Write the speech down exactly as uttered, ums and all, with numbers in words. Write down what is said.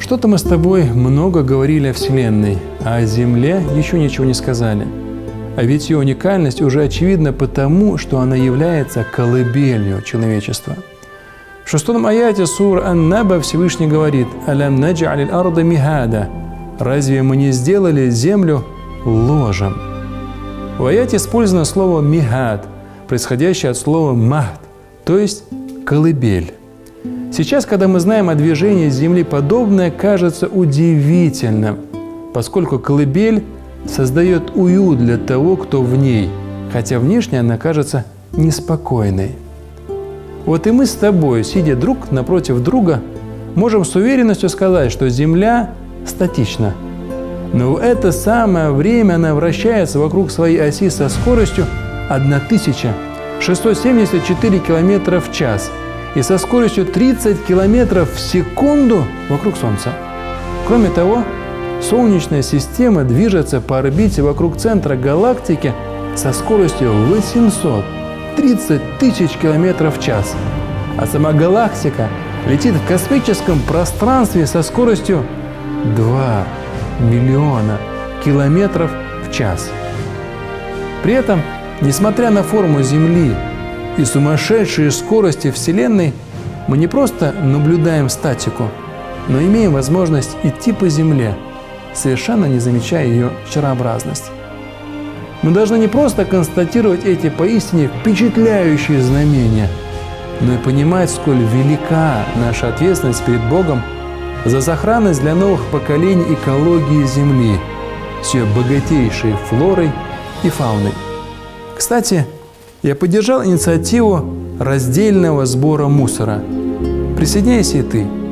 Что-то мы с тобой много говорили о Вселенной, а о Земле еще ничего не сказали. А ведь ее уникальность уже очевидна потому, что она является колыбелью человечества. В шестом аяте сур Ан-Наба Всевышний говорит: «Алям надж'алил арда михада». Разве мы не сделали землю ложем? В аяте использовано слово «михад», происходящее от слова «махд», то есть «колыбель». Сейчас, когда мы знаем о движении Земли, подобное кажется удивительным, поскольку колыбель создает уют для того, кто в ней, хотя внешне она кажется неспокойной. Вот и мы с тобой, сидя друг напротив друга, можем с уверенностью сказать, что Земля статична. Но в это самое время она вращается вокруг своей оси со скоростью тысяча шестьсот семьдесят четыре километра в час и со скоростью тридцать километров в секунду вокруг Солнца. Кроме того, Солнечная система движется по орбите вокруг центра галактики со скоростью восемьсот тридцать тысяч километров в час, а сама галактика летит в космическом пространстве со скоростью два миллиона километров в час. При этом, несмотря на форму Земли и сумасшедшие скорости Вселенной, мы не просто наблюдаем статику, но имеем возможность идти по Земле, совершенно не замечая ее шарообразность. Мы должны не просто констатировать эти поистине впечатляющие знамения, но и понимать, сколь велика наша ответственность перед Богом за сохранность для новых поколений экологии Земли с ее богатейшей флорой и фауной. Кстати, я поддержал инициативу раздельного сбора мусора. Присоединяйся и ты.